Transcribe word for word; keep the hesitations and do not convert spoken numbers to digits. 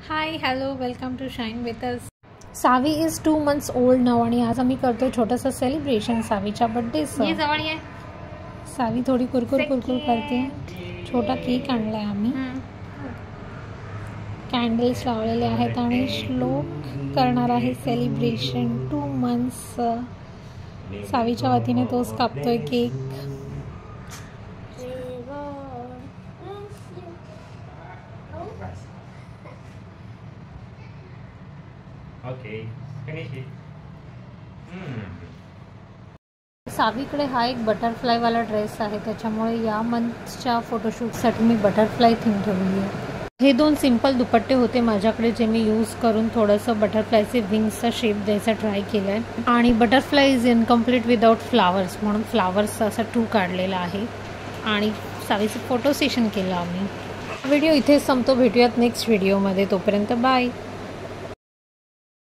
High hello welcome to shine with us. Savi is two months old now आणि आज आम्ही करतोय छोटंसं सेलिब्रेशन सावीच्या बर्थडेचं. ये जवळ ये. सावी थोडी कुरकुर कुरकुर करते. छोटा केक आणलाय आम्ही, कॅन्डल्स लावलेले आहेत आणि श्लोक करणार आहे सेलिब्रेशन. टू मंथ्स सावीच्या वतीने तोच कापतोय cake. Okay, finish it. Hmm. सावीकडे हा एक बटरफ्लायवाला ड्रेस आहे, त्याच्यामुळे या मंथच्या फोटोशूटसाठी मी बटरफ्लाय थीम ठेवली आहे. हे दोन सिंपल दुपट्टे होते माझ्याकडे जे मी यूज करून थोडंसं बटरफ्लायचे विंग्सचा शेप द्यायचा ट्राय केला आहे. आणि butterfly is incomplete without flowers म्हणून फ्लावर्सचा असा टू काढलेला आहे आणि सावीचं फोटो सेशन केलं आम्ही. व्हिडिओ इथेच संपतो. भेटूयात नेक्स्ट व्हिडिओमध्ये. तोपर्यंत बाय.